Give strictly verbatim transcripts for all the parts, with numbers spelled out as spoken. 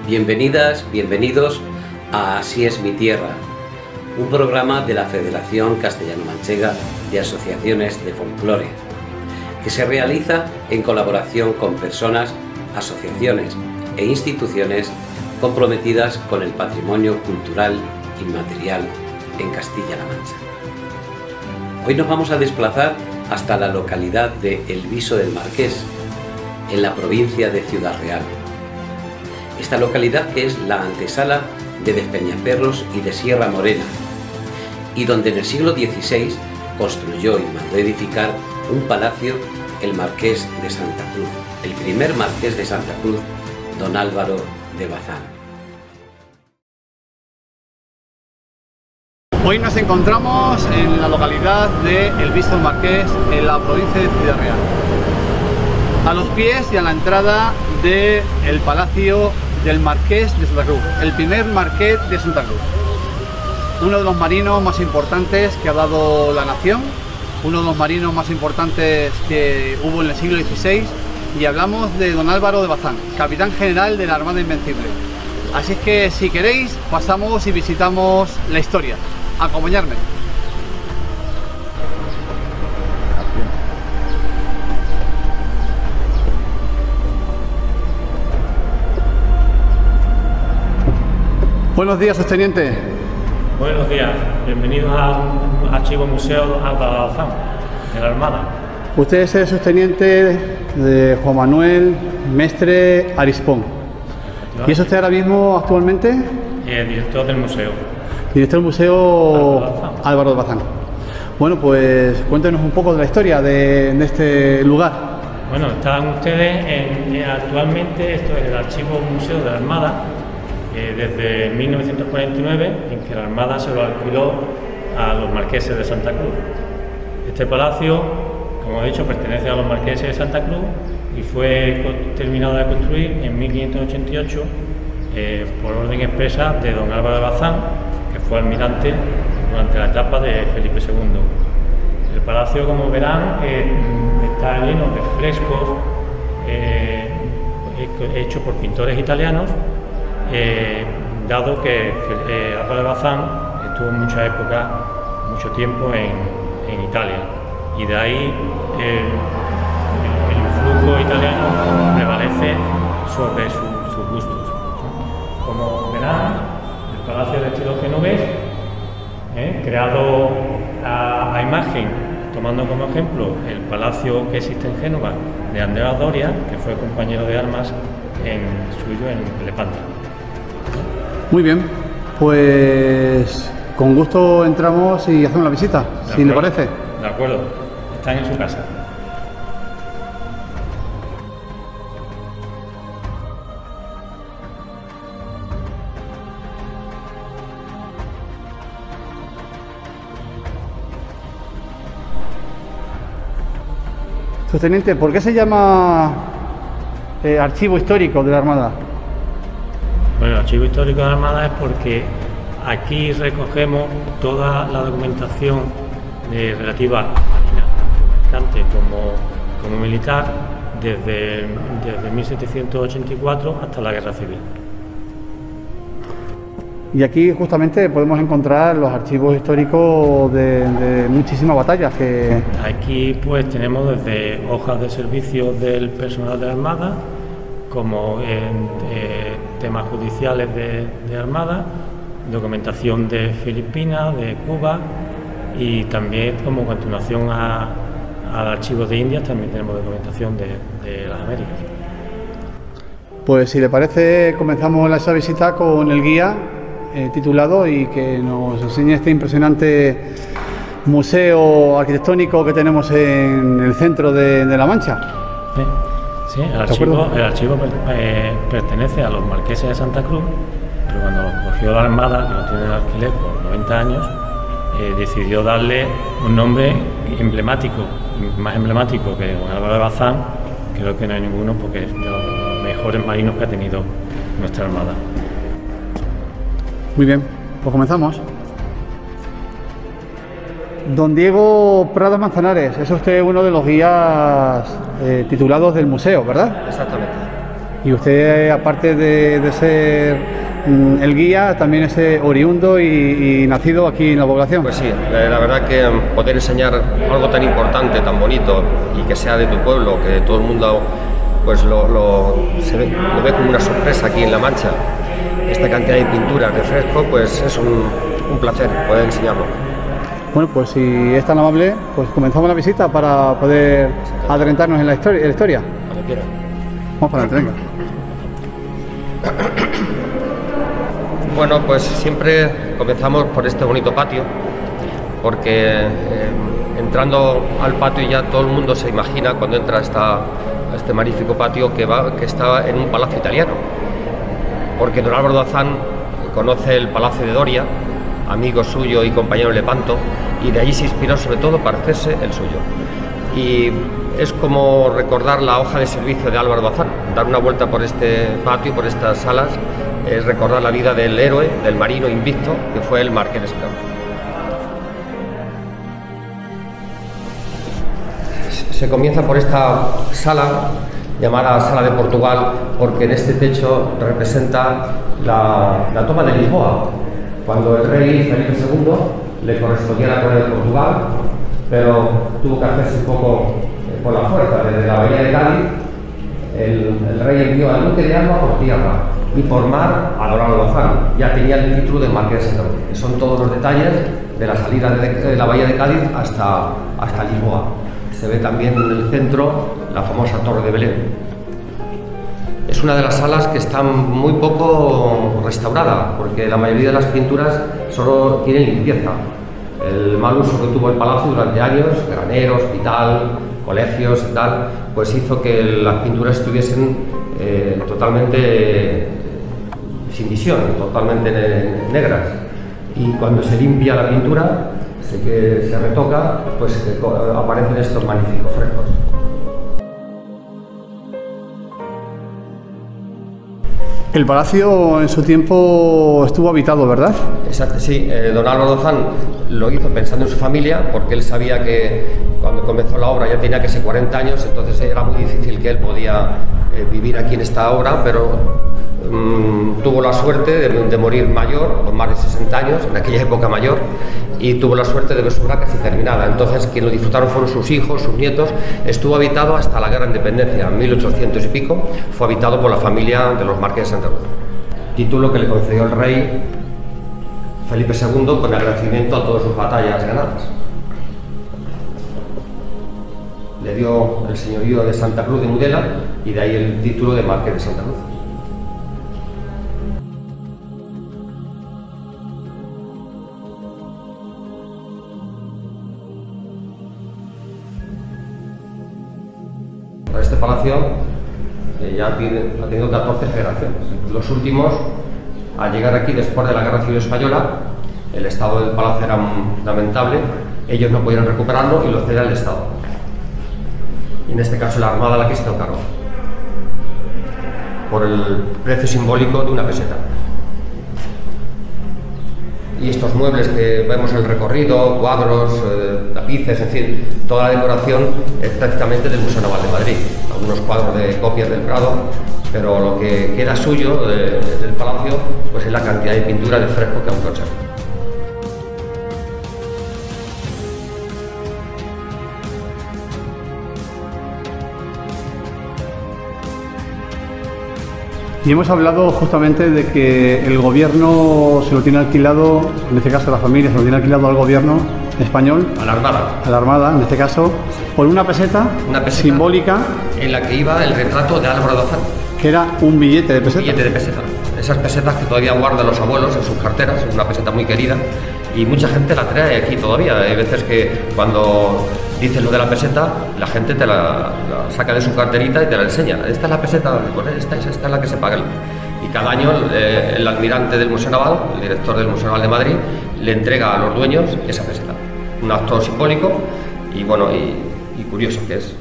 Bienvenidas, bienvenidos a Así es mi tierra, un programa de la Federación Castellano-Manchega de Asociaciones de Folclore, que se realiza en colaboración con personas, asociaciones e instituciones comprometidas con el patrimonio cultural inmaterial en Castilla-La Mancha. Hoy nos vamos a desplazar hasta la localidad de El Viso del Marqués, en la provincia de Ciudad Real. Esta localidad que es la antesala de Despeñaperros y de Sierra Morena, y donde en el siglo dieciséis construyó y mandó edificar un palacio el Marqués de Santa Cruz, el primer Marqués de Santa Cruz, don Álvaro de Bazán. Hoy nos encontramos en la localidad de El Viso del Marqués, en la provincia de Ciudad Real, a los pies y a la entrada del Palacio del Marqués de Santa Cruz, el primer Marqués de Santa Cruz, uno de los marinos más importantes que ha dado la nación, uno de los marinos más importantes que hubo en el siglo dieciséis, y hablamos de don Álvaro de Bazán, capitán general de la Armada Invencible. Así es que, si queréis, pasamos y visitamos la historia. Acompañadme. Buenos días, subteniente. Buenos días, bienvenidos al Archivo Museo Álvaro Bazán, de la Armada. Usted es el subteniente de Juan Manuel Mestre Arispón. ¿Y es usted ahora mismo, actualmente? El director del museo. Director del Museo Álvaro de Bazán. Álvaro de Bazán. Bueno, pues cuéntenos un poco de la historia de, de este lugar. Bueno, están ustedes en, actualmente, esto es el Archivo Museo de la Armada, eh, desde mil novecientos cuarenta y nueve, en que la Armada se lo alquiló a los marqueses de Santa Cruz. Este palacio, como he dicho, pertenece a los marqueses de Santa Cruz y fue terminado de construir en mil quinientos ochenta y ocho eh, por orden expresa de don Álvaro de Bazán, que fue almirante durante la etapa de Felipe segundo. El palacio, como verán, eh, está lleno de frescos eh, hechos por pintores italianos, eh, dado que eh, Álvaro de Bazán estuvo en mucha época, mucho tiempo en, en Italia, y de ahí eh, el, el flujo italiano prevalece sobre su, sus gustos. Como verán, el palacio de estilo genovés, eh, creado a, a imagen, tomando como ejemplo el palacio que existe en Génova de Andrea Doria, que fue compañero de armas en suyo en Lepanto. Muy bien, pues con gusto entramos y hacemos la visita, si le parece. De acuerdo, están en su casa. Subteniente, ¿por qué se llama eh, Archivo Histórico de la Armada? Bueno, el Archivo Histórico de la Armada es porque aquí recogemos toda la documentación de, relativa a Marina, tanto como, como militar, desde, desde mil setecientos ochenta y cuatro hasta la Guerra Civil. Y aquí justamente podemos encontrar los archivos históricos de, de muchísimas batallas que... Aquí pues tenemos desde hojas de servicio del personal de la Armada, como en eh, temas judiciales de, de Armada, documentación de Filipinas, de Cuba, y también como continuación a, al archivo de Indias también tenemos documentación de, de las Américas. Pues si le parece, comenzamos esa visita con el guía eh, titulado y que nos enseñe este impresionante museo arquitectónico que tenemos en el centro de, de La Mancha. Sí. Sí, el archivo, el archivo eh, pertenece a los marqueses de Santa Cruz, pero cuando lo cogió la Armada, que lo tiene en alquiler por noventa años, eh, decidió darle un nombre emblemático, más emblemático que don Álvaro de Bazán. Creo que no hay ninguno, porque es de los mejores marinos que ha tenido nuestra Armada. Muy bien, pues comenzamos. Don Diego Pradas Manzanares, es usted uno de los guías eh, titulados del museo, ¿verdad? Exactamente. Y usted, aparte de, de ser mm, el guía, también es eh, oriundo y, y nacido aquí en la población. Pues sí, la verdad que poder enseñar algo tan importante, tan bonito y que sea de tu pueblo, que todo el mundo pues lo, lo, se ve, lo ve como una sorpresa aquí en La Mancha, esta cantidad de pinturas, de fresco, pues es un, un placer poder enseñarlo. Bueno, pues si es tan amable, pues comenzamos la visita para poder adentrarnos en la historia. En la historia. Cuando quiera. Vamos para adelante, venga. Bueno, pues siempre comenzamos por este bonito patio, porque eh, entrando al patio ya todo el mundo se imagina cuando entra a, esta, a este magnífico patio que, va, que está en un palacio italiano, porque don Álvaro de Bazán conoce el Palacio de Doria, amigo suyo y compañero de Lepanto, y de allí se inspiró sobre todo para hacerse el suyo. Y es como recordar la hoja de servicio de Álvaro de Bazán, dar una vuelta por este patio, por estas salas, es recordar la vida del héroe, del marino invicto, que fue el Marqués de Santa Cruz. Se comienza por esta sala, llamada Sala de Portugal, porque en este techo representa la, la toma de Lisboa, cuando el rey Felipe segundo le correspondía la corona de Portugal, pero tuvo que hacerse un poco eh, por la fuerza. Desde la bahía de Cádiz, el, el rey envió al duque de Alba por tierra y por mar a don Álvaro de Bazán. Ya tenía el título de Marqués de Santa Cruz, que son todos los detalles de la salida de, de la bahía de Cádiz hasta, hasta Lisboa. Se ve también en el centro la famosa Torre de Belén. Es una de las salas que está muy poco restaurada, porque la mayoría de las pinturas solo tienen limpieza. El mal uso que tuvo el palacio durante años, granero, hospital, colegios y tal, pues hizo que las pinturas estuviesen eh, totalmente eh, sin visión, totalmente ne negras. Y cuando se limpia la pintura, se, que se retoca, pues eh, aparecen estos magníficos frescos. El palacio en su tiempo estuvo habitado, ¿verdad? Exacto, sí. Eh, don Álvaro de Bazán lo hizo pensando en su familia, porque él sabía que cuando comenzó la obra ya tenía que ser cuarenta años, entonces era muy difícil que él podía eh, vivir aquí en esta obra, pero mmm, tuvo la suerte de, de morir mayor, con más de sesenta años, en aquella época mayor, y tuvo la suerte de ver su obra casi terminada. Entonces quien lo disfrutaron fueron sus hijos, sus nietos. Estuvo habitado hasta la Guerra de Independencia, en mil ochocientos y pico, fue habitado por la familia de los Marqués de Santa Cruz. Título que le concedió el rey Felipe segundo con agradecimiento a todas sus batallas ganadas. Le dio el señorío de Santa Cruz de Mudela y de ahí el título de Marqués de Santa Cruz. Este palacio eh, ya tiene, ha tenido catorce generaciones. Los últimos, al llegar aquí después de la Guerra Civil Española, el estado del palacio era lamentable, ellos no podían recuperarlo y lo cedía el Estado. Y en este caso la Armada la que se encargó, por el precio simbólico de una peseta. Y estos muebles que vemos en el recorrido, cuadros, eh, tapices, en fin, toda la decoración es prácticamente del Museo Naval de Madrid. Algunos cuadros de copias del Prado, pero lo que queda suyo de, del palacio pues es la cantidad de pintura de fresco que aún conserva. Y hemos hablado justamente de que el gobierno se lo tiene alquilado, en este caso la familia se lo tiene alquilado al gobierno español. A la Armada. A la Armada, en este caso, por una peseta, una peseta simbólica. En la que iba el retrato de Álvaro de Bazán. Que era un billete de peseta. Un billete de peseta. Esas pesetas que todavía guardan los abuelos en sus carteras, es una peseta muy querida. Y mucha gente la trae aquí todavía. Hay veces que cuando dices lo de la peseta, la gente te la, la saca de su carterita y te la enseña. Esta es la peseta, pues esta, esta es la que se paga. Y cada año eh, el almirante del Museo Naval, el director del Museo Naval de Madrid, le entrega a los dueños esa peseta. Un acto simbólico y bueno y, y curioso que es.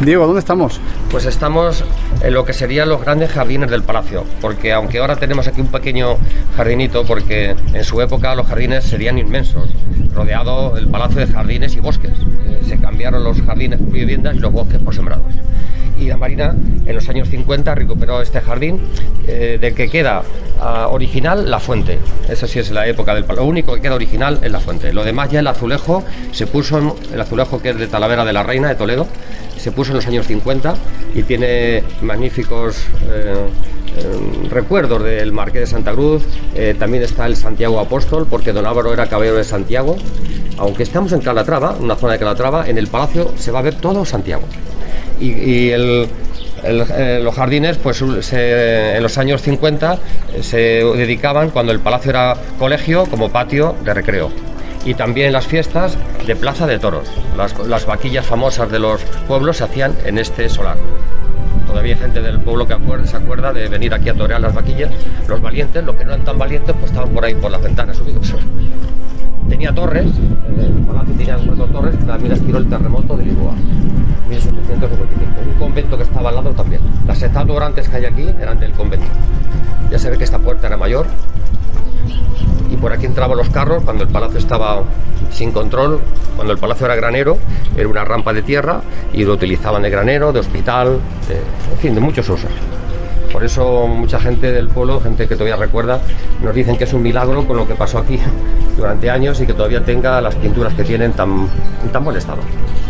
Diego, ¿dónde estamos? Pues estamos en lo que serían los grandes jardines del palacio, porque aunque ahora tenemos aquí un pequeño jardinito, porque en su época los jardines serían inmensos, rodeado el palacio de jardines y bosques. Eh, se cambiaron los jardines por viviendas y los bosques por sembrados. Y la Marina en los años cincuenta recuperó este jardín, eh, del que queda uh, original la fuente. Eso sí es la época del palacio. Lo único que queda original es la fuente. Lo demás ya el azulejo se puso, en, el azulejo que es de Talavera de la Reina de Toledo, se puso en los años cincuenta y tiene magníficos eh, eh, recuerdos del Marqués de Santa Cruz. Eh, también está el Santiago Apóstol, porque don Álvaro era caballero de Santiago. Aunque estamos en Calatrava, una zona de Calatrava, en el palacio se va a ver todo Santiago. Y, y el, el, eh, los jardines, pues se, en los años cincuenta se dedicaban, cuando el palacio era colegio, como patio de recreo. Y también las fiestas de plaza de toros. Las, las vaquillas famosas de los pueblos se hacían en este solar. Todavía hay gente del pueblo que acuerda, se acuerda de venir aquí a torear las vaquillas. Los valientes, los que no eran tan valientes, pues estaban por ahí por las ventanas subidos. Tenía torres, el palacio tenía cuatro torres, que también las tiró el terremoto de Lisboa, mil setecientos cincuenta y cinco. Un convento que estaba al lado también. Las estatuas grandes que hay aquí eran del convento. Ya se ve que esta puerta era mayor. Y por aquí entraban los carros cuando el palacio estaba sin control. Cuando el palacio era granero, era una rampa de tierra y lo utilizaban de granero, de hospital, de, en fin, de muchos usos. Por eso mucha gente del pueblo, gente que todavía recuerda, nos dicen que es un milagro con lo que pasó aquí durante años y que todavía tenga las pinturas que tienen tan, en tan buen estado.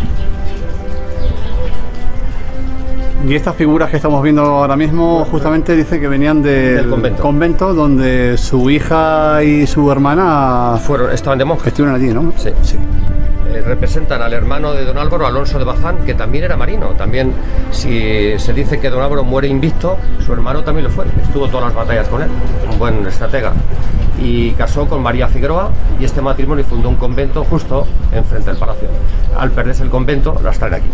Y estas figuras que estamos viendo ahora mismo justamente dice que venían del, del convento. convento donde su hija y su hermana Fueron, estaban de monjes. estuvieron allí, ¿no? Sí, sí. Eh, representan al hermano de don Álvaro, Alonso de Bazán, que también era marino. También, si se dice que don Álvaro muere invicto, su hermano también lo fue. Estuvo todas las batallas con él, un buen estratega. Y casó con María Figueroa y este matrimonio fundó un convento justo enfrente del palacio. Al perderse el convento, las traen aquí.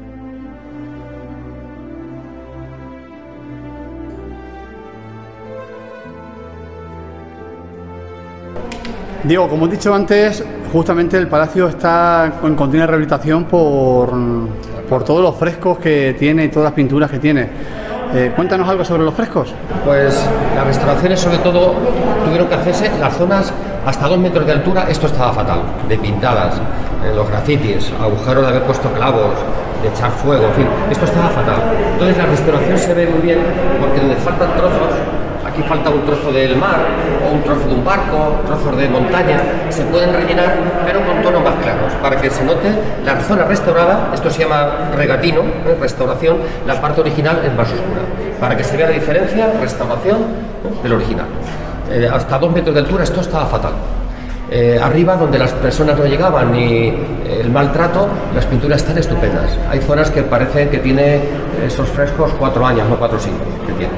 Diego, como he dicho antes, justamente el palacio está en continua rehabilitación por, por todos los frescos que tiene y todas las pinturas que tiene. Eh, cuéntanos algo sobre los frescos. Pues las restauraciones sobre todo tuvieron que hacerse en las zonas hasta dos metros de altura. Esto estaba fatal, de pintadas, eh, los grafitis, agujeros de haber puesto clavos, de echar fuego, en fin, esto estaba fatal. Entonces la restauración se ve muy bien porque donde faltan trozos, aquí falta un trozo del mar o un trozo de un barco, trozos de montaña, se pueden rellenar pero con tonos más claros para que se note la zona restaurada. Esto se llama regatino, ¿eh? Restauración. La parte original es más oscura para que se vea la diferencia, restauración, ¿eh? del original. Eh, hasta dos metros de altura esto estaba fatal. Eh, arriba, donde las personas no llegaban ni eh, el maltrato, las pinturas están estupendas. Hay zonas que parecen que tiene esos frescos cuatro años, no cuatro o cinco que tiene.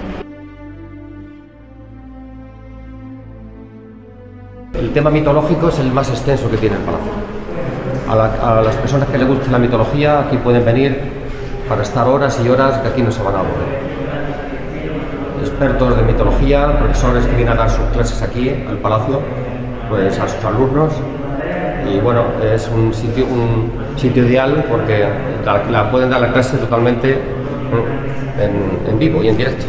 El tema mitológico es el más extenso que tiene el palacio. A, la, a las personas que les guste la mitología, aquí pueden venir para estar horas y horas, que aquí no se van a aburrir. Expertos de mitología, profesores que vienen a dar sus clases aquí, al palacio, pues a sus alumnos. Y bueno, es un sitio, un sitio ideal porque la, la pueden dar la clase totalmente en, en vivo y en directo.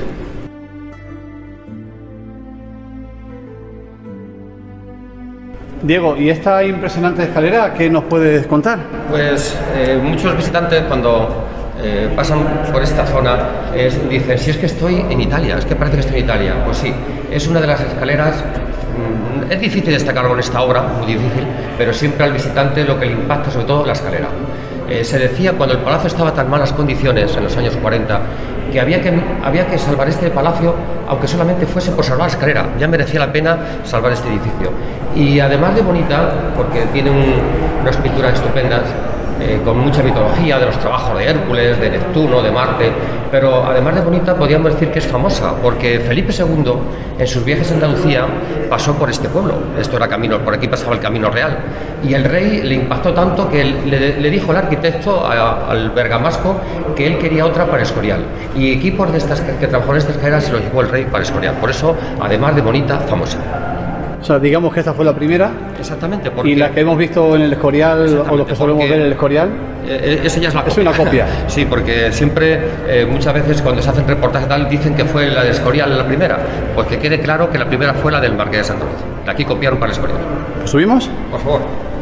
Diego, ¿y esta impresionante escalera qué nos puedes contar? Pues eh, muchos visitantes cuando eh, pasan por esta zona es, dicen, si es que estoy en Italia, es que parece que estoy en Italia. Pues sí, es una de las escaleras, mmm, es difícil destacarlo en esta obra, muy difícil, pero siempre al visitante lo que le impacta sobre todo la escalera. Eh, se decía cuando el palacio estaba en tan malas condiciones en los años cuarenta que había, que había que salvar este palacio aunque solamente fuese por salvar la escalera, ya merecía la pena salvar este edificio. Y además de bonita, porque tiene un, unas pinturas estupendas, eh, con mucha mitología de los trabajos de Hércules, de Neptuno, de Marte, pero además de bonita podríamos decir que es famosa, porque Felipe segundo en sus viajes a Andalucía pasó por este pueblo. Esto era camino, por aquí pasaba el Camino Real, y el rey le impactó tanto que él, le, le dijo al arquitecto, a, al bergamasco, que él quería otra para Escorial, y equipos de estas que trabajaron en esta escalera se los llevó el rey para Escorial. Por eso, además de bonita, famosa. O sea, digamos que esta fue la primera. Exactamente. Porque... Y la que hemos visto en el Escorial, o los que solemos ver en el Escorial. Eh, esa ya es la copia. Es una copia. Sí, porque siempre, eh, muchas veces cuando se hacen reportajes tal, dicen que fue la de Escorial la primera. Pues que quede claro que la primera fue la del Marqués de Santa Cruz. De aquí copiaron para el Escorial. ¿Subimos? Por favor.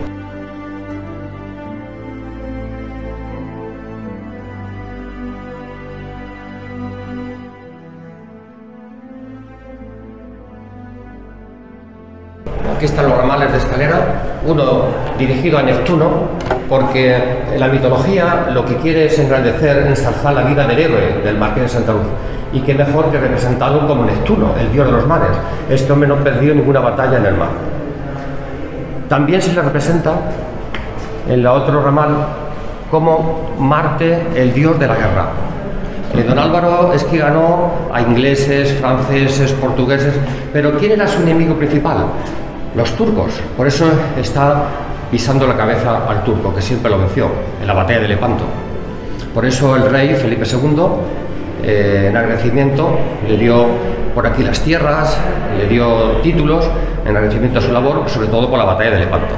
Aquí están los ramales de escalera, uno dirigido a Neptuno, porque la mitología lo que quiere es engrandecer, ensalzar la vida del héroe del Marqués de Santa Cruz. Y qué mejor que representarlo como Neptuno, el dios de los mares. Este hombre no perdió ninguna batalla en el mar. También se le representa en la otro ramal como Marte, el dios de la guerra. Eh, don Álvaro es que ganó a ingleses, franceses, portugueses, pero ¿quién era su enemigo principal? Los turcos. Por eso está pisando la cabeza al turco, que siempre lo venció en la batalla de Lepanto. Por eso el rey Felipe segundo, eh, en agradecimiento, le dio por aquí las tierras, le dio títulos en agradecimiento a su labor, sobre todo por la batalla de Lepanto.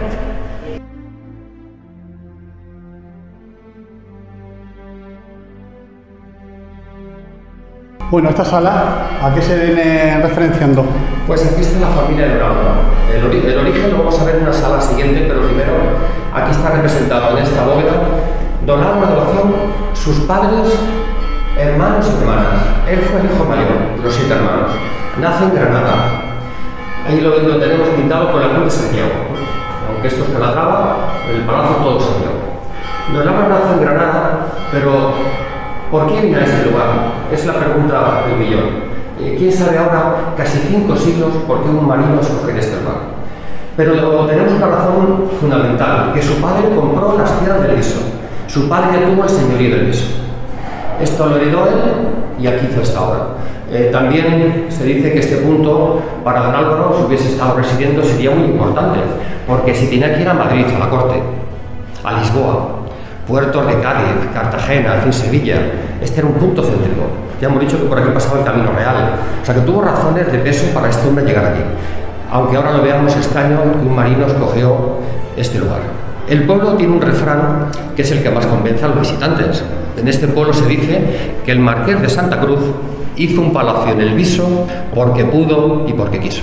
Bueno, esta sala, ¿a qué se viene referenciando? Pues aquí está la familia de Don Álvaro. El, ori el origen lo vamos a ver en una sala siguiente, pero primero aquí está representado en esta bóveda Don Álvaro de Bazán, sus padres, hermanos y hermanas. Él fue el hijo mayor de los siete hermanos. Nace en Granada. Ahí lo, lo tenemos pintado con la cruz de Santiago. Aunque esto es Calatrava, el palacio todo Santiago. Don Álvaro nace en Granada, pero ¿por qué vino a este lugar? Es la pregunta del millón. ¿Quién sabe ahora, casi cinco siglos, por qué un marino escogió este lugar? Pero tenemos una razón fundamental, que su padre compró las tierras del Viso. Su padre tuvo el señorío del Viso. Esto lo heredó él y aquí hizo esta obra. Eh, también se dice que este punto, para don Álvaro, si hubiese estado residiendo, sería muy importante, porque si tenía que ir a Madrid, a la corte, a Lisboa, puertos de Cádiz, Cartagena, en fin, Sevilla, este era un punto céntrico. Ya hemos dicho que por aquí pasaba el Camino Real. O sea que tuvo razones de peso para este hombre llegar aquí. Aunque ahora lo veamos extraño que un marino escogió este lugar. El pueblo tiene un refrán que es el que más convence a los visitantes. En este pueblo se dice que el Marqués de Santa Cruz hizo un palacio en el Viso porque pudo y porque quiso.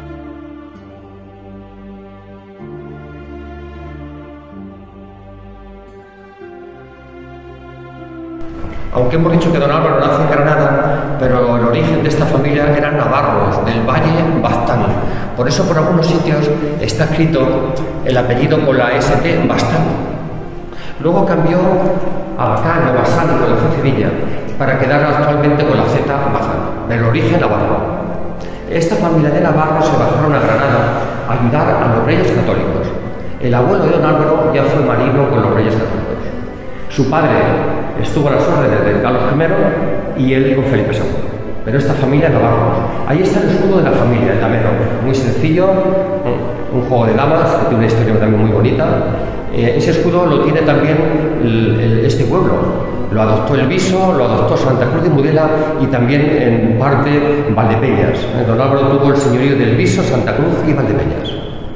Aunque hemos dicho que don Álvaro nace en Granada, pero el origen de esta familia eran navarros, del Valle Baztán. Por eso por algunos sitios está escrito el apellido con la S T, Baztán. Luego cambió a Bacán o Bazán con la C cedilla para quedar actualmente con la Z, Bazán, del origen navarro. Esta familia de navarros se bajaron a Granada a ayudar a los reyes católicos. El abuelo de don Álvaro ya fue marino con los reyes católicos. Su padre estuvo a las órdenes de Carlos primero y él con Felipe segundo. Pero esta familia navarros. Ahí está el escudo de la familia, el damero. Muy sencillo, un juego de damas, que tiene una historia también muy bonita. Eh, ese escudo lo tiene también el, el, este pueblo. Lo adoptó el Viso, lo adoptó Santa Cruz de Mudela y también en parte Valdepeñas. Eh, don Álvaro tuvo el señorío del Viso, Santa Cruz y Valdepeñas.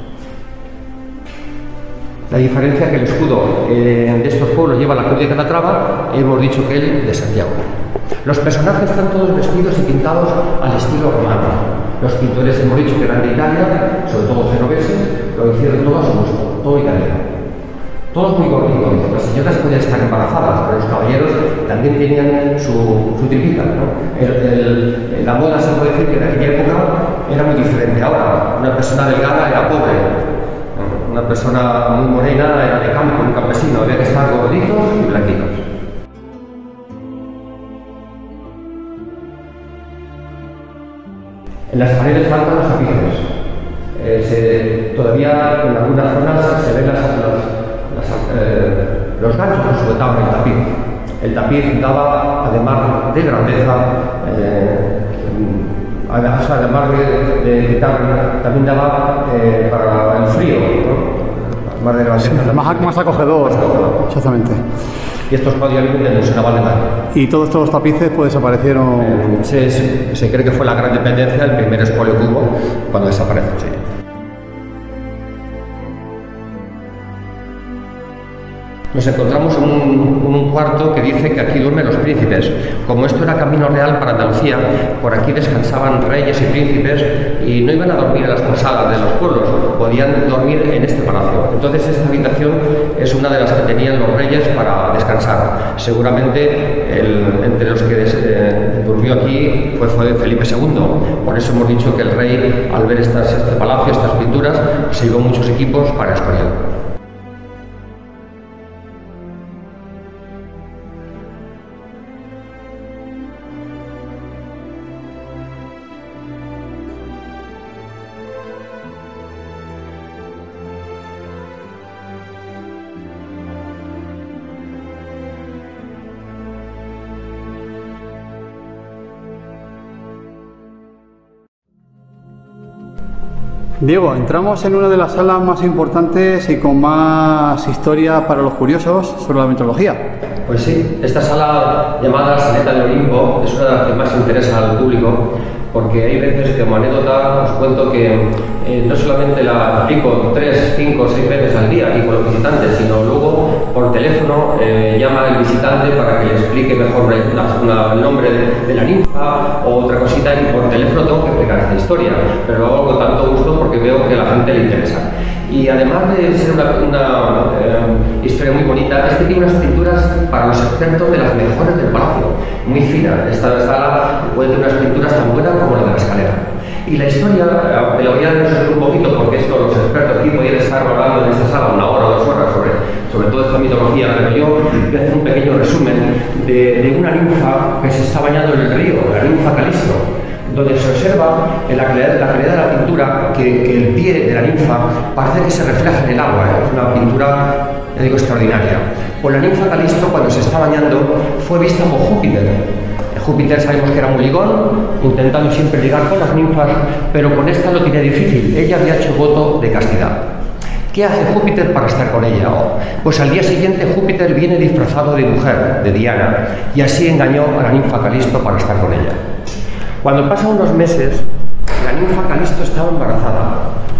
La diferencia es que el escudo eh, de estos pueblos lleva la cruz de Calatrava, hemos dicho que él de Santiago. Los personajes están todos vestidos y pintados al estilo romano. Los pintores hemos dicho que eran de Italia, sobre todo genoveses, lo hicieron todo a su gusto, todo italiano. Todos muy gorditos. Las señoras podían estar embarazadas, pero los caballeros también tenían su, su tripita, ¿no? El, el, la moda se puede decir que en aquella época era muy diferente. Ahora, una persona delgada era pobre. Una persona muy morena era de campo, un campesino, había que estar gorditos y blanquitos. En las paredes faltan los tapices. Eh, se, todavía en algunas zonas se ven las, las, las, eh, los ganchos que sujetaban el tapiz. El tapiz daba, además de grandeza, eh, además de, de quitar, también daba eh, para el frío, ¿no? Más de grandeza. Sí, más, más acogedor. Más acogedor. Exactamente. Y estos cuadros del Museo Naval de Madrid. ¿Y todos estos tapices pues desaparecieron? Eh, se, se, se cree que fue la gran dependencia, el primer expolio que hubo, cuando desapareció. Sí. Nos encontramos en un, un cuarto que dice que aquí duermen los príncipes. Como esto era camino real para Andalucía, por aquí descansaban reyes y príncipes y no iban a dormir en las posadas de los pueblos, podían dormir en este palacio. Entonces esta habitación es una de las que tenían los reyes para descansar. Seguramente el, entre los que des, eh, durmió aquí fue, fue Felipe segundo. Por eso hemos dicho que el rey, al ver estas, este palacio, estas pinturas, se llevó muchos equipos para Escorial. Diego, entramos en una de las salas más importantes y con más historia para los curiosos sobre la mitología. Pues sí, esta sala llamada Saleta de Olimpo es una de las que más interesa al público, porque hay veces que como anécdota os cuento que eh, no solamente la aplico tres, cinco, seis veces al día aquí con los visitantes, sino luego por teléfono eh, llama al visitante para que le explique mejor una, una, el nombre de, de la ninfa o otra cosita, y por teléfono tengo que explicar esta historia, pero lo hago con tanto gusto porque veo que a la gente le interesa. Y además de ser una, una eh, historia muy bonita, es que tiene unas pinturas para los expertos de las mejores del palacio, muy finas. Esta sala puede tener unas pinturas tan buenas como la de la escalera. Y la historia, me la voy a resumir un poquito porque esto los expertos aquí podrían estar hablando en esta sala una hora o dos horas sobre, sobre toda esta mitología, pero yo voy a hacer un pequeño resumen de, de una ninfa que se está bañando en el río, la ninfa Calisto, donde se observa en la calidad, la calidad de la pintura que, que el pie de la ninfa parece que se refleja en el agua, ¿eh? Es una pintura, ya digo, extraordinaria. Pues la ninfa Calisto, cuando se está bañando, fue vista por Júpiter. Júpiter sabemos que era un ligón, intentando siempre ligar con las ninfas, pero con esta lo tiene difícil. Ella había hecho voto de castidad. ¿Qué hace Júpiter para estar con ella? Pues al día siguiente Júpiter viene disfrazado de mujer, de Diana, y así engañó a la ninfa Calisto para estar con ella. Cuando pasan unos meses, la ninfa Calisto estaba embarazada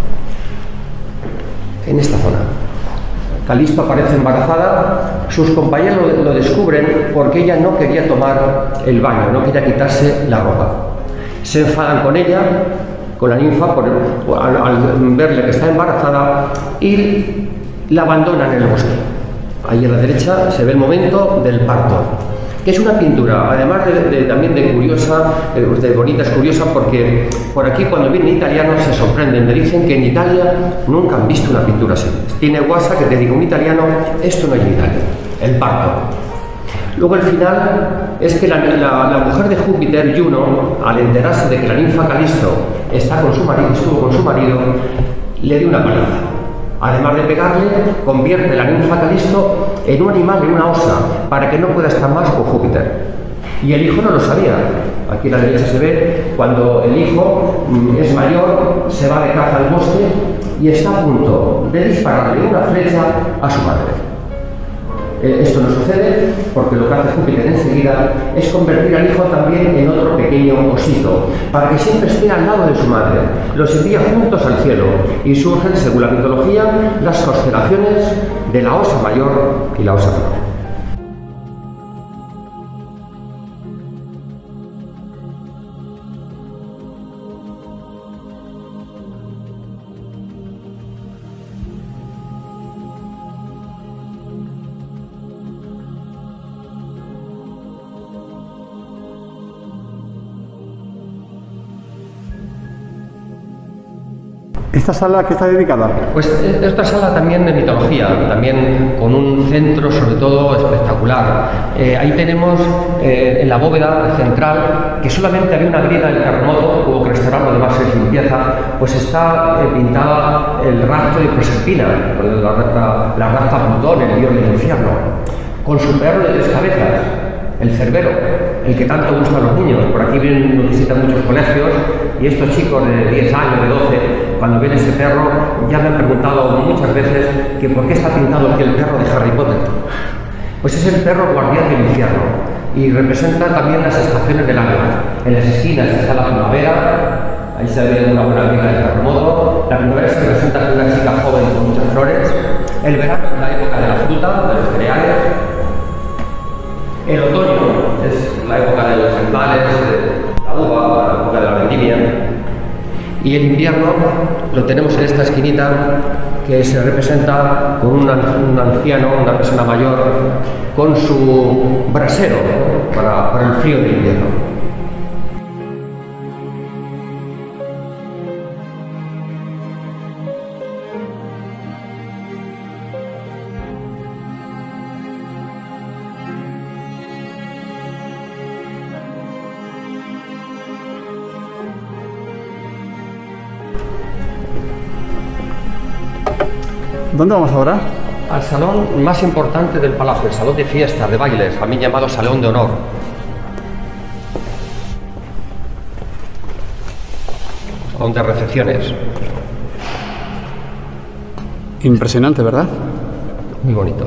en esta zona. Calisto aparece embarazada, sus compañeros lo, lo descubren porque ella no quería tomar el baño, no quería quitarse la ropa. Se enfadan con ella, con la ninfa, por, por, al, al verle que está embarazada, y la abandonan en el bosque. Ahí a la derecha se ve el momento del parto, que es una pintura, además de, de, también de curiosa, de bonita, es curiosa porque por aquí cuando vienen italianos se sorprenden, me dicen que en Italia nunca han visto una pintura así. Tiene guasa que te diga un italiano, esto no hay en Italia, el parto. Luego el final es que la, la, la mujer de Júpiter, Juno, al enterarse de que la ninfa Calisto está con su marido, estuvo con su marido, le dio una paliza. Además de pegarle, convierte la ninfa Calisto en un animal, en una osa, para que no pueda estar más con Júpiter. Y el hijo no lo sabía. Aquí a la derecha se ve cuando el hijo es mayor, se va de caza al bosque y está a punto de dispararle una flecha a su madre. Esto no sucede porque lo que hace Júpiter enseguida es convertir al hijo también en otro pequeño osito, para que siempre esté al lado de su madre. Los envía juntos al cielo y surgen, según la mitología, las constelaciones de la Osa Mayor y la Osa Menor. ¿Esta sala a qué está dedicada? Pues esta sala también de mitología, también con un centro sobre todo espectacular. Eh, ahí tenemos eh, en la bóveda central, que solamente había una grieta del terremoto, hubo que restaurarlo, además es limpieza, pues está eh, pintada el rastro de Proserpina, la, la, la raza Plutón, el dios del infierno, con su perro de tres cabezas, el Cerbero, el que tanto gusta a los niños. Por aquí vienen, nos visitan muchos colegios y estos chicos de diez años, de doce, cuando ven ese perro, ya me han preguntado muchas veces que por qué está pintado aquí el perro de Harry Potter. Pues es el perro guardián del infierno y representa también las estaciones del año. En las esquinas está la primavera, ahí se ve una buena amiga del terremoto. La primavera se representa con una chica joven con muchas flores. El verano es la época de la fruta, de los cereales. El otoño es la época de los cereales, de la uva, la época de la vendimia. Y el invierno lo tenemos en esta esquinita, que se representa con un anciano, una persona mayor, con su brasero para, para el frío del invierno. ¿Dónde vamos ahora? Al salón más importante del palacio, el salón de fiestas, de bailes, también llamado Salón de Honor. Salón de recepciones. Impresionante, ¿verdad? Muy bonito.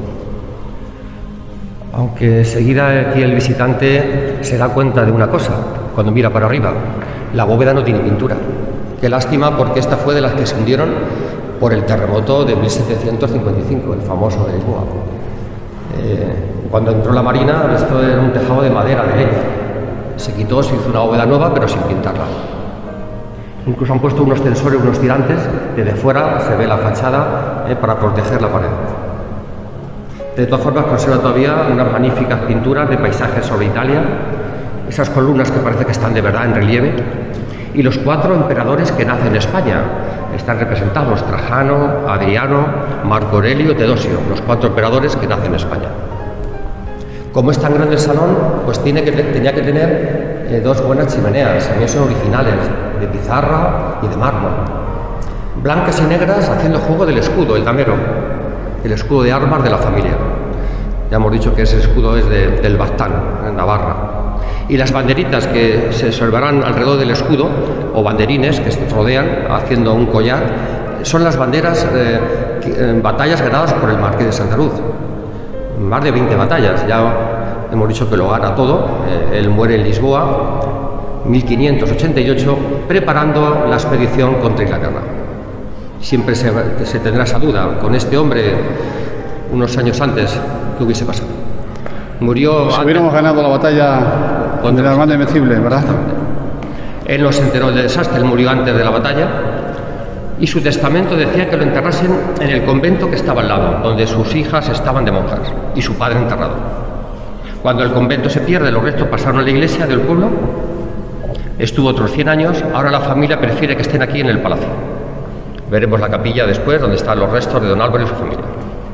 Aunque enseguida aquí el visitante se da cuenta de una cosa, cuando mira para arriba. La bóveda no tiene pintura. Qué lástima, porque esta fue de las que se hundieron por el terremoto de mil setecientos cincuenta y cinco, el famoso de Lisboa. Eh, cuando entró la Marina, esto era un tejado de madera, de leña. Se quitó, se hizo una bóveda nueva, pero sin pintarla. Incluso han puesto unos tensores, unos tirantes, desde fuera se ve la fachada eh, para proteger la pared. De todas formas, conserva todavía unas magníficas pinturas de paisajes sobre Italia, esas columnas que parece que están de verdad en relieve, y los cuatro emperadores que nacen en España. Están representados: Trajano, Adriano, Marco Aurelio y Teodosio, los cuatro emperadores que nacen en España. Como es tan grande el salón, pues tiene que, tenía que tener eh, dos buenas chimeneas, también son originales, de pizarra y de mármol. Blancas y negras, haciendo juego del escudo, el damero, el escudo de armas de la familia. Ya hemos dicho que ese escudo es de, del Baztán, en Navarra. Y las banderitas que se observarán alrededor del escudo, o banderines que se rodean haciendo un collar, son las banderas eh, en batallas ganadas por el Marqués de Santa Cruz. Más de veinte batallas, ya hemos dicho que lo gana todo. Eh, él muere en Lisboa, mil quinientos ochenta y ocho, preparando la expedición contra Inglaterra. Siempre se, se tendrá esa duda con este hombre, unos años antes, ¿qué hubiese pasado? Murió. Si hubiéramos ganado la batalla contra el Armando Invencible, ¿verdad? Él no se enteró del desastre, él murió antes de la batalla, y su testamento decía que lo enterrasen en el convento que estaba al lado, donde sus hijas estaban de monjas y su padre enterrado. Cuando el convento se pierde, los restos pasaron a la iglesia del pueblo, estuvo otros cien años, ahora la familia prefiere que estén aquí en el palacio. Veremos la capilla después, donde están los restos de don Álvaro y su familia.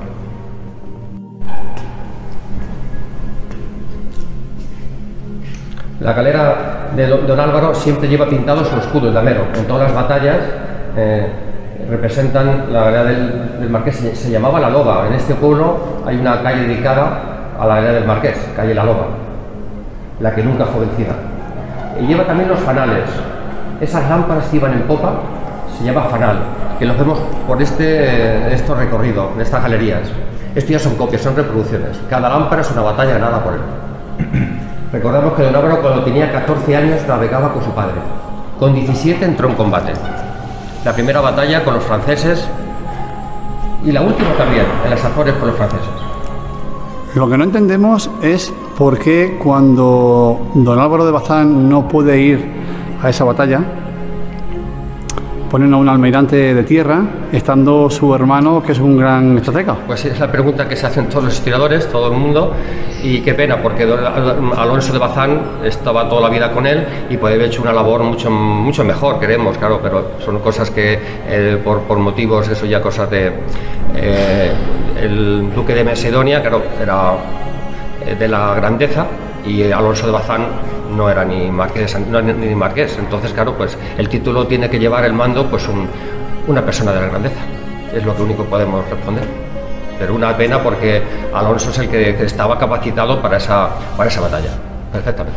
La galera de don Álvaro siempre lleva pintado su escudo, el damero. En todas las batallas eh, representan la galera del, del Marqués, se, se llamaba La Loba. En este pueblo hay una calle dedicada a la galera del Marqués, calle La Loba, la que nunca fue vencida. Y lleva también los fanales. Esas lámparas que iban en popa se llama fanal, que los vemos por este, estos recorridos, en estas galerías. Esto ya son copias, son reproducciones. Cada lámpara es una batalla ganada por él. Recordamos que don Álvaro, cuando tenía catorce años, navegaba con su padre. Con diecisiete entró en combate. La primera batalla con los franceses y la última también, en las Azores, con los franceses. Lo que no entendemos es por qué, cuando don Álvaro de Bazán no puede ir a esa batalla, ponen a un almirante de tierra, estando su hermano, que es un gran estratega. Pues es la pregunta que se hacen todos los historiadores, todo el mundo, y qué pena, porque Alonso de Bazán estaba toda la vida con él y puede haber hecho una labor mucho, mucho mejor, queremos, claro, pero son cosas que eh, por, por motivos, eso ya cosas de... Eh, el duque de Macedonia, claro, era de la grandeza, y Alonso de Bazán no era ni marqués, no, ni, ni marqués, entonces claro, pues el título tiene que llevar el mando pues un, una persona de la grandeza, es lo que único podemos responder. Pero una pena, porque Alonso es el que, que estaba capacitado para esa, para esa batalla, perfectamente.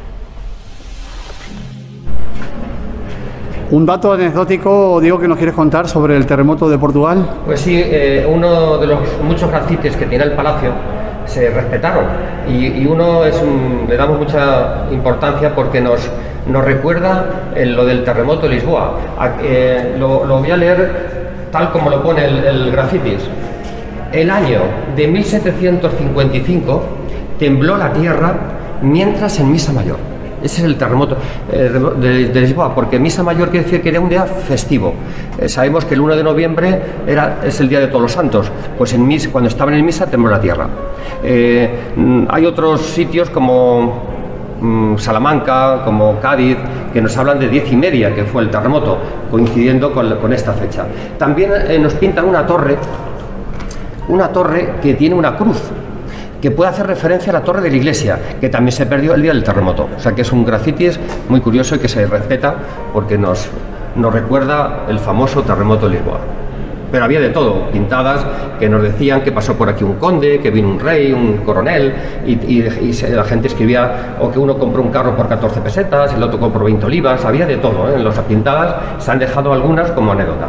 Un dato anecdótico, Diego, que nos quieres contar sobre el terremoto de Portugal. Pues sí, eh, uno de los muchos grafitis que tiene el palacio se respetaron, y, y uno es un, le damos mucha importancia porque nos, nos recuerda el, lo del terremoto de Lisboa. A, eh, lo, lo voy a leer tal como lo pone el, el grafitis. el año de mil setecientos cincuenta y cinco tembló la tierra mientras en Misa Mayor. Ese es el terremoto eh, de, de Lisboa, porque Misa Mayor quiere decir que era un día festivo. Eh, sabemos que el uno de noviembre era, es el día de Todos los Santos, pues en misa, cuando estaban en misa tembló la tierra. Eh, hay otros sitios como mmm, Salamanca, como Cádiz, que nos hablan de diez y media, que fue el terremoto, coincidiendo con, con esta fecha. También eh, nos pintan una torre, una torre que tiene una cruz, que puede hacer referencia a la torre de la iglesia, que también se perdió el día del terremoto. O sea que es un grafitis muy curioso y que se respeta porque nos, nos recuerda el famoso terremoto de Lisboa. Pero había de todo, pintadas que nos decían que pasó por aquí un conde, que vino un rey, un coronel, y, y, y la gente escribía, o que uno compró un carro por catorce pesetas, el otro compró veinte olivas, había de todo, ¿eh? En las pintadas se han dejado algunas como anécdota.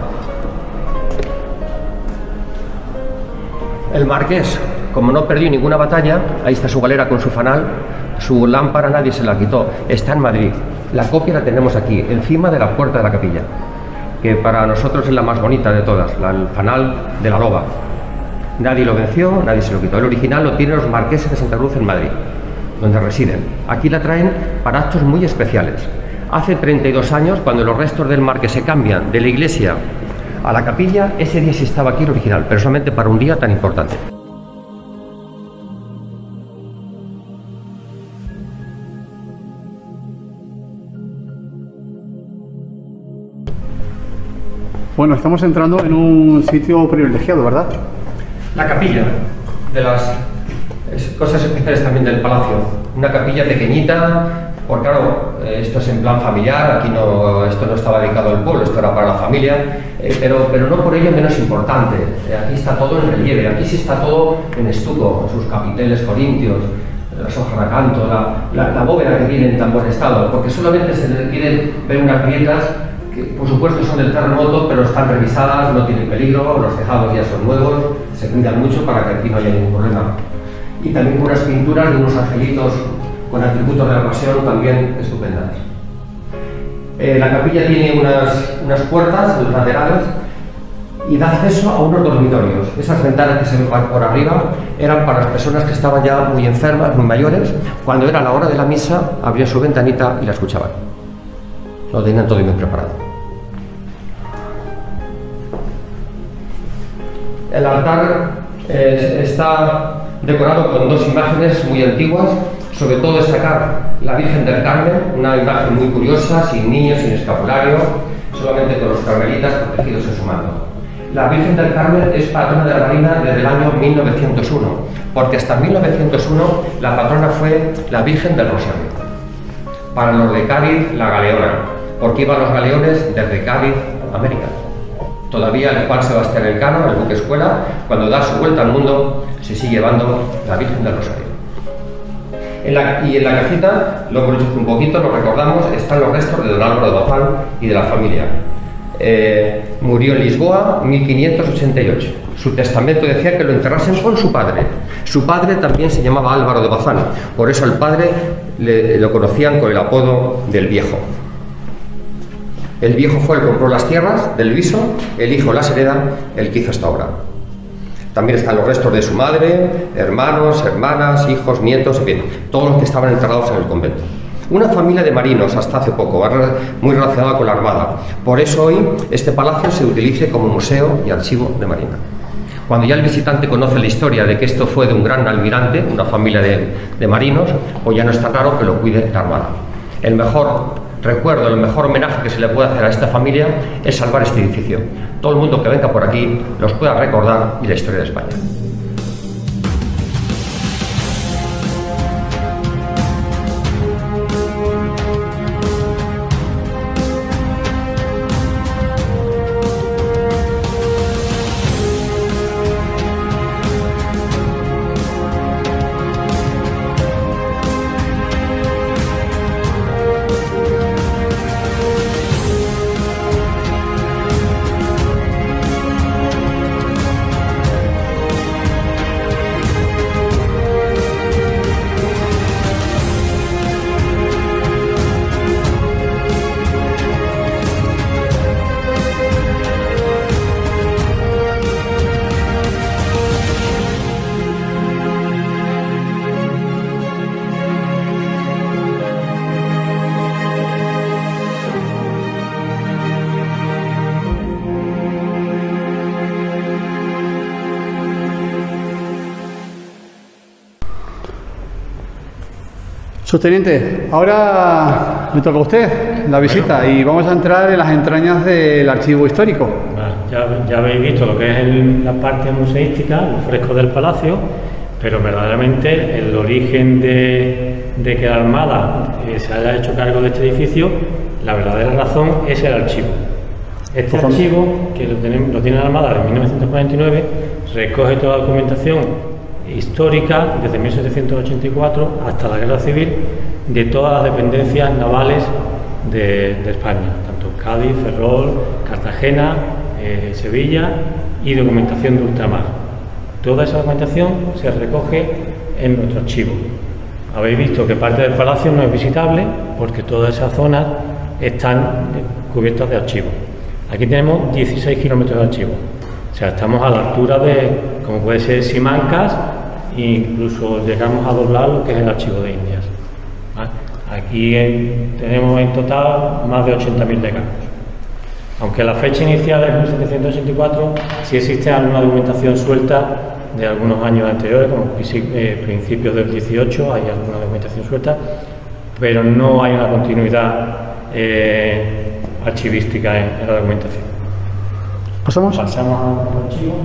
El marqués, como no perdió ninguna batalla, ahí está su galera con su fanal, su lámpara nadie se la quitó, está en Madrid. La copia la tenemos aquí, encima de la puerta de la capilla, que para nosotros es la más bonita de todas, la, el fanal de la loba. Nadie lo venció, nadie se lo quitó. El original lo tienen los marqueses de Santa Cruz en Madrid, donde residen. Aquí la traen para actos muy especiales. Hace treinta y dos años, cuando los restos del marqués se cambian de la iglesia a la capilla, ese día sí estaba aquí el original, pero solamente para un día tan importante. Bueno, estamos entrando en un sitio privilegiado, ¿verdad? La capilla, de las cosas especiales también del palacio. Una capilla pequeñita, porque claro, esto es en plan familiar, aquí no, esto no estaba dedicado al pueblo, esto era para la familia, eh, pero, pero no por ello menos importante. Eh, aquí está todo en relieve, aquí sí está todo en estuco, sus capiteles corintios, las hojas de acanto, la, la, la bóveda que tiene en tan buen estado, porque solamente se le quieren ver unas grietas que por supuesto son del terremoto, pero están revisadas, no tienen peligro, los tejados ya son nuevos, se cuidan mucho para que aquí no haya ningún problema. Y también unas pinturas de unos angelitos con atributos de la pasión también estupendas. Eh, la capilla tiene unas, unas puertas laterales y da acceso a unos dormitorios. Esas ventanas que se ven por arriba eran para las personas que estaban ya muy enfermas, muy mayores. Cuando era la hora de la misa, abrían su ventanita y la escuchaban. Lo tenían todo bien preparado. El altar eh, está decorado con dos imágenes muy antiguas, sobre todo destacar la Virgen del Carmen, una imagen muy curiosa, sin niños, sin escapulario, solamente con los carmelitas protegidos en su manto. La Virgen del Carmen es patrona de la Marina desde el año mil novecientos uno, porque hasta mil novecientos uno la patrona fue la Virgen del Rosario. Para los de Cádiz, la Galeona, porque iban los galeones desde Cádiz a América. Todavía el Juan Sebastián Elcano, el buque escuela, cuando da su vuelta al mundo, se sigue llevando la Virgen del Rosario. En la, y en la cajita, lo hemos dicho un poquito, lo recordamos, están los restos de don Álvaro de Bazán y de la familia. Eh, murió en Lisboa en mil quinientos ochenta y ocho. Su testamento decía que lo enterrasen con su padre. Su padre también se llamaba Álvaro de Bazán, por eso el padre le, lo conocían con el apodo del Viejo. El viejo fue el que compró las tierras del viso, el hijo las hereda, el que hizo esta obra. También están los restos de su madre, hermanos, hermanas, hijos, nietos, en fin, todos los que estaban enterrados en el convento. Una familia de marinos hasta hace poco, muy relacionada con la Armada. Por eso hoy este palacio se utiliza como museo y archivo de Marina. Cuando ya el visitante conoce la historia de que esto fue de un gran almirante, una familia de, de marinos, pues ya no es tan raro que lo cuide la Armada. El mejor recuerdo, el mejor homenaje que se le puede hacer a esta familia es salvar este edificio. Todo el mundo que venga por aquí los pueda recordar y la historia de España. Subteniente, ahora me toca a usted la visita bueno. y vamos a entrar en las entrañas del archivo histórico. Vale, ya, ya habéis visto lo que es el, la parte museística, los frescos del palacio, pero verdaderamente el origen de, de que la Armada eh, se haya hecho cargo de este edificio, la verdadera razón es el archivo. Este pues archivo, que lo, tenemos, lo tiene la Armada de mil novecientos cuarenta y nueve, recoge toda la documentación histórica desde mil setecientos ochenta y cuatro hasta la Guerra Civil de todas las dependencias navales de, de España, tanto Cádiz, Ferrol, Cartagena, eh, Sevilla y documentación de ultramar. Toda esa documentación se recoge en nuestro archivo. Habéis visto que parte del palacio no es visitable porque todas esas zonas están cubiertas de archivo. Aquí tenemos dieciséis kilómetros de archivo. O sea, estamos a la altura de, como puede ser Simancas, e incluso llegamos a doblar lo que es el archivo de Indias. ¿Vale? Aquí en, tenemos en total más de ochenta mil legados. Aunque la fecha inicial es mil setecientos ochenta y cuatro, sí existe alguna documentación suelta de algunos años anteriores, como eh, principios del dieciocho, hay alguna documentación suelta, pero no hay una continuidad eh, archivística en, en la documentación. ¿Pasamos? Pasamos al archivo.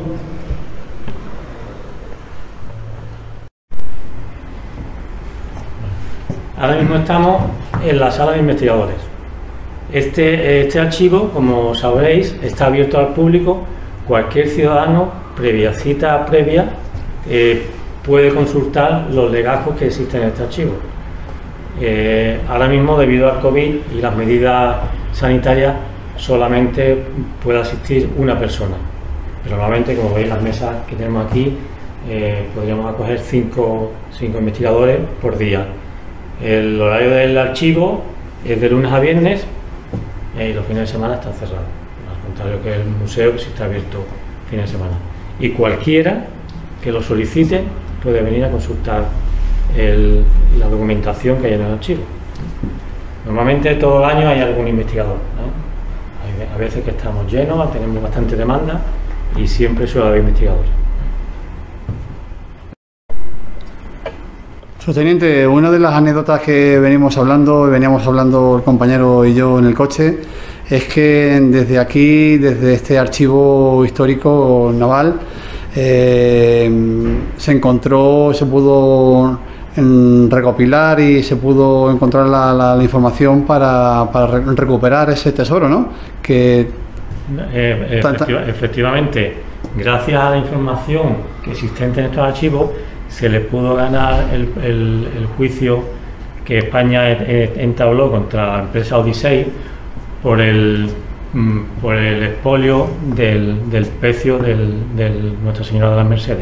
Ahora mismo estamos en la sala de investigadores. Este, este archivo, como sabréis, está abierto al público. Cualquier ciudadano, previa cita previa, eh, puede consultar los legajos que existen en este archivo. Eh, ahora mismo, debido al COVID y las medidas sanitarias, solamente puede asistir una persona. Pero normalmente, como veis, las mesas que tenemos aquí, eh, podríamos acoger cinco, cinco investigadores por día. El horario del archivo es de lunes a viernes y los fines de semana están cerrados, al contrario que el museo, que sí está abierto fines de semana. Y cualquiera que lo solicite puede venir a consultar el, la documentación que hay en el archivo. Normalmente todo el año hay algún investigador, ¿no? Hay a veces que estamos llenos, tenemos bastante demanda y siempre suele haber investigadores. Subteniente, una de las anécdotas que venimos hablando, veníamos hablando el compañero y yo en el coche, es que desde aquí, desde este archivo histórico naval, eh, se encontró, se pudo en, recopilar y se pudo encontrar la, la, la información para, para re recuperar ese tesoro, ¿no? Que eh, efectiva, efectivamente, gracias a la información que existente en estos archivos, se le pudo ganar el, el, el juicio que España entabló contra la empresa Odisei por el, por el expolio del, del pecio del, del Nuestra Señora de las Mercedes.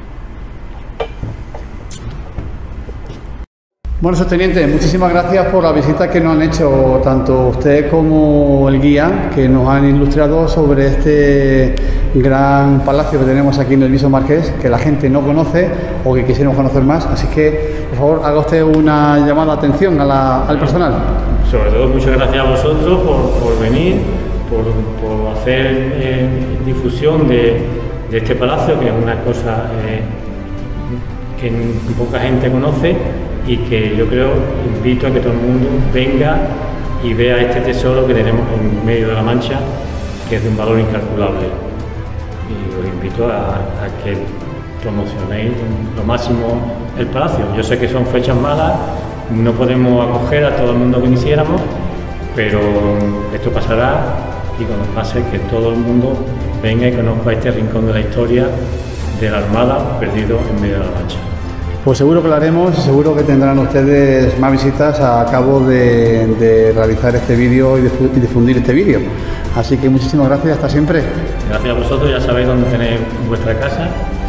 Bueno, subteniente, muchísimas gracias por la visita que nos han hecho tanto usted como el guía, que nos han ilustrado sobre este gran palacio que tenemos aquí en el Viso Marqués, que la gente no conoce o que quisiéramos conocer más. Así que, por favor, haga usted una llamada de atención a la, al personal. Sobre todo, muchas gracias a vosotros por, por venir, por, por hacer eh, difusión de, de este palacio, que es una cosa eh, que poca gente conoce, y que yo creo, invito a que todo el mundo venga y vea este tesoro que tenemos en medio de la Mancha, que es de un valor incalculable. Y os invito a, a que promocionéis lo máximo el palacio. Yo sé que son fechas malas, no podemos acoger a todo el mundo que quisiéramos, pero esto pasará, y cuando pase, que todo el mundo venga y conozca este rincón de la historia de la Armada perdido en medio de la Mancha. Pues seguro que lo haremos y seguro que tendrán ustedes más visitas a cabo de, de realizar este vídeo y, y difundir este vídeo. Así que muchísimas gracias, hasta siempre. Gracias a vosotros, ya sabéis dónde tenéis vuestra casa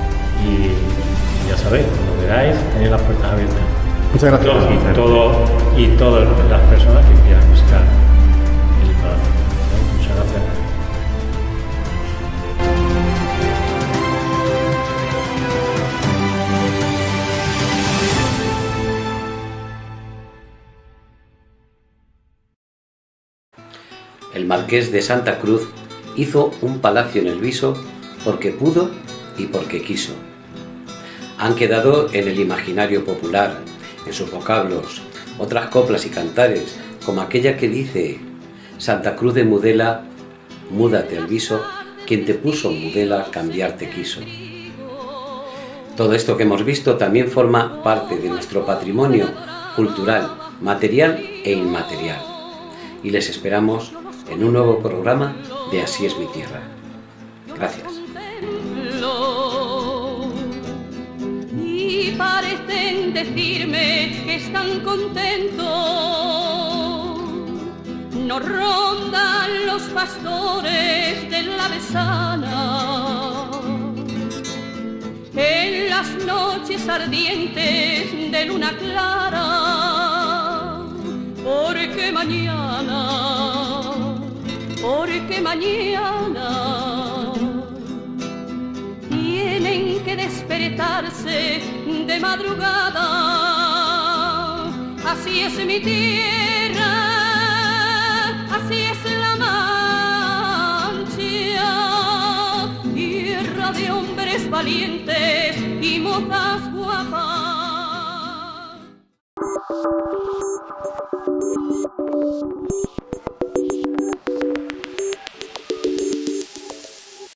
y ya sabéis, cuando queráis, tenéis las puertas abiertas. Muchas gracias. Y, todo, y todas las personas que quieran visitar el palacio. Muchas gracias. El marqués de Santa Cruz hizo un palacio en el Viso porque pudo y porque quiso. Han quedado en el imaginario popular, en sus vocablos, otras coplas y cantares, como aquella que dice: Santa Cruz de Mudela, múdate al viso, quien te puso Mudela cambiarte quiso. Todo esto que hemos visto también forma parte de nuestro patrimonio cultural, material e inmaterial. Y les esperamos en un nuevo programa de Así es mi tierra. Gracias. Y parecen decirme que están contentos. Nos rondan los pastores de la Besana en las noches ardientes de luna clara, porque mañana, porque mañana tienen que despertarse de madrugada. Así es mi tierra, así es la Mancha, tierra de hombres valientes y mozas